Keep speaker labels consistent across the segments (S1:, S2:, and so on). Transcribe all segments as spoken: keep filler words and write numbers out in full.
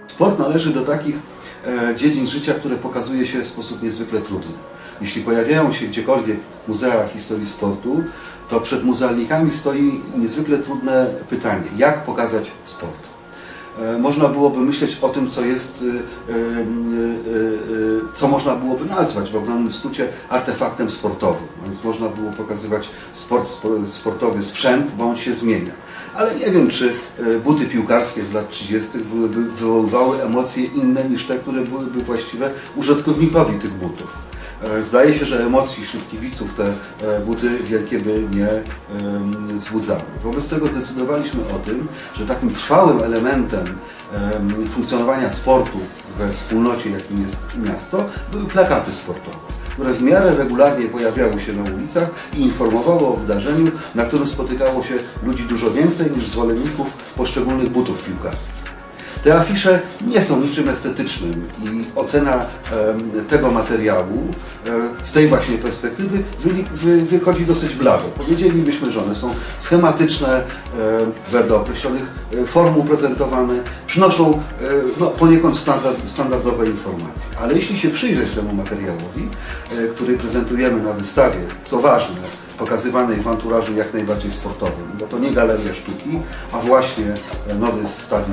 S1: Sport należy do takich e, dziedzin życia, które pokazuje się w sposób niezwykle trudny. Jeśli pojawiają się gdziekolwiek muzea historii sportu, to przed muzealnikami stoi niezwykle trudne pytanie, jak pokazać sport. E, można byłoby myśleć o tym, co jest, e, e, e, co można byłoby nazwać w ogromnym skrócie artefaktem sportowym. Więc można było pokazywać sport, sportowy sprzęt, bo on się zmienia. Ale nie wiem, czy buty piłkarskie z lat trzydziestych byłyby wywoływały emocje inne niż te, które byłyby właściwe użytkownikowi tych butów. Zdaje się, że emocji wśród kibiców te buty wielkie by nie wzbudzały. Wobec tego zdecydowaliśmy o tym, że takim trwałym elementem funkcjonowania sportu we wspólnocie, jakim jest miasto, były plakaty sportowe, które w miarę regularnie pojawiały się na ulicach i informowały o wydarzeniu, na którym spotykało się ludzi dużo więcej niż zwolenników poszczególnych butów piłkarskich. Te afisze nie są niczym estetycznym i ocena e, tego materiału e, z tej właśnie perspektywy wy, wy, wychodzi dosyć blado. Powiedzielibyśmy, że one są schematyczne, e, wedle określonych e, formuł prezentowane, przynoszą e, no, poniekąd standard, standardowe informacje. Ale jeśli się przyjrzeć temu materiałowi, e, który prezentujemy na wystawie, co ważne, pokazywanej w anturażu jak najbardziej sportowym, bo to nie galeria sztuki, a właśnie nowy stadion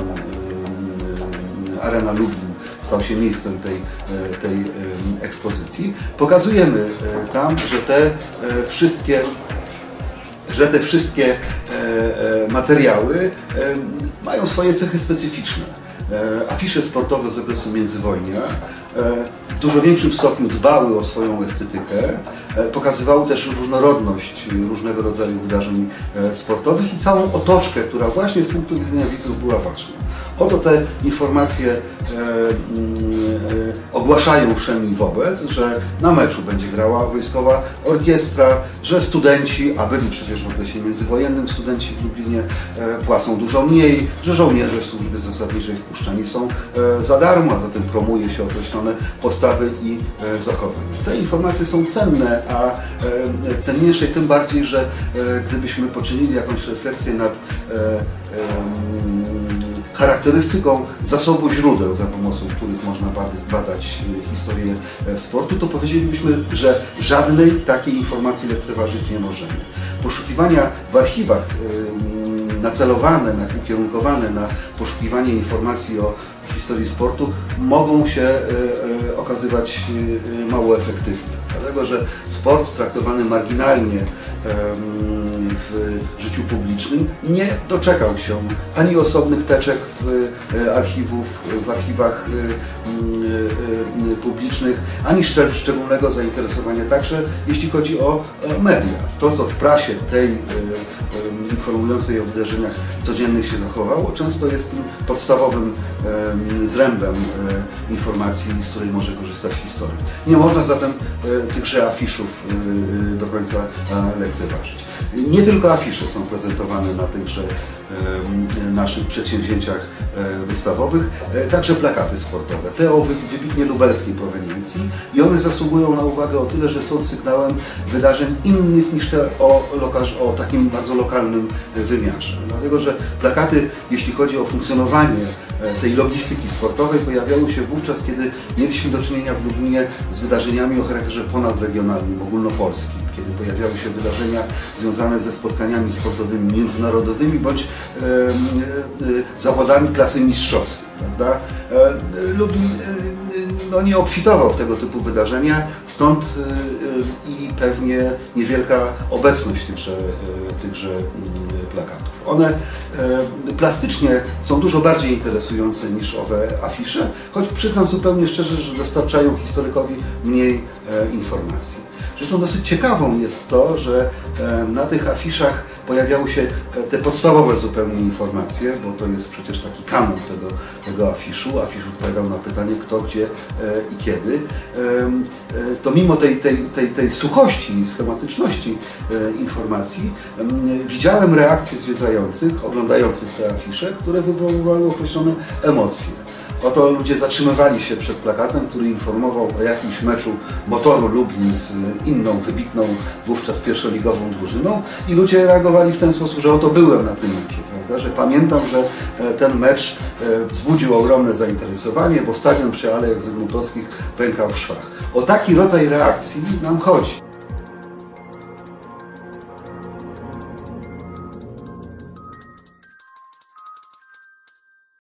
S1: Arena Lublin stał się miejscem tej, tej ekspozycji. Pokazujemy tam, że te wszystkie, że te wszystkie materiały mają swoje cechy specyficzne. Afisze sportowe z okresu międzywojnia w dużo większym stopniu dbały o swoją estetykę, pokazywały też różnorodność różnego rodzaju wydarzeń sportowych i całą otoczkę, która właśnie z punktu widzenia widzów była ważna. Oto te informacje e, e, ogłaszają wszemi wobec, że na meczu będzie grała wojskowa orkiestra, że studenci, a byli przecież w okresie międzywojennym studenci w Lublinie, e, płacą dużo mniej, że żołnierze w służbie zasadniczej wpuszczani są e, za darmo, a zatem promuje się określone postawy i e, zachowania. Te informacje są cenne, a e, cenniejsze tym bardziej, że e, gdybyśmy poczynili jakąś refleksję nad e, e, charakterystyką zasobu źródeł, za pomocą których można badać historię sportu, to powiedzielibyśmy, że żadnej takiej informacji lekceważyć nie możemy. Poszukiwania w archiwach nacelowane, ukierunkowane na poszukiwanie informacji o historii sportu mogą się okazywać mało efektywne. Dlatego, że sport traktowany marginalnie w życiu publicznym nie doczekał się ani osobnych teczek w archiwów, w archiwach publicznych, ani szczególnego zainteresowania, także jeśli chodzi o media. To, co w prasie tej informującej o wydarzeniach codziennych się zachowało, często jest tym podstawowym zrębem informacji, z której może korzystać historia. Nie można zatem tychże afiszów do końca lekceważyć. Nie tylko afisze są prezentowane na tychże naszych przedsięwzięciach wystawowych, także plakaty sportowe, te o wybitnie lubelskiej proweniencji, i one zasługują na uwagę o tyle, że są sygnałem wydarzeń innych niż te o, o takim bardzo lokalnym wymiarze. Dlatego, że plakaty, jeśli chodzi o funkcjonowanie tej logistyki sportowej, pojawiały się wówczas, kiedy mieliśmy do czynienia w Lublinie z wydarzeniami o charakterze ponadregionalnym, ogólnopolskim, kiedy pojawiały się wydarzenia związane ze spotkaniami sportowymi międzynarodowymi bądź e, e, zawodami klasy mistrzowskiej, prawda? E, Lublin e, no, nie obfitował w tego typu wydarzenia, stąd e, i pewnie niewielka obecność tychże, e, tychże plakatów. One e, plastycznie są dużo bardziej interesujące niż owe afisze, choć przyznam zupełnie szczerze, że dostarczają historykowi mniej e, informacji. Zresztą dosyć ciekawą jest to, że na tych afiszach pojawiały się te podstawowe zupełnie informacje, bo to jest przecież taki kanon tego, tego afiszu. Afisz odpowiadał na pytanie kto, gdzie i kiedy. To mimo tej, tej, tej, tej suchości i schematyczności informacji widziałem reakcje zwiedzających, oglądających te afisze, które wywoływały określone emocje. Oto ludzie zatrzymywali się przed plakatem, który informował o jakimś meczu Motoru Lublin z inną, wybitną wówczas pierwszoligową drużyną, i ludzie reagowali w ten sposób, że oto byłem na tym meczu. prawda? Że pamiętam, że ten mecz wzbudził ogromne zainteresowanie, bo stadion przy Alejach Zygmuntowskich pękał w szwach. O taki rodzaj reakcji nam chodzi.